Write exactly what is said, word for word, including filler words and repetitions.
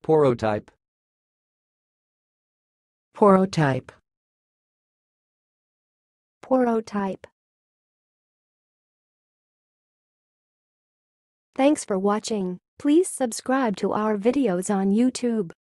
Porotype. Porotype. Porotype. Thanks for watching. Please subscribe to our videos on YouTube.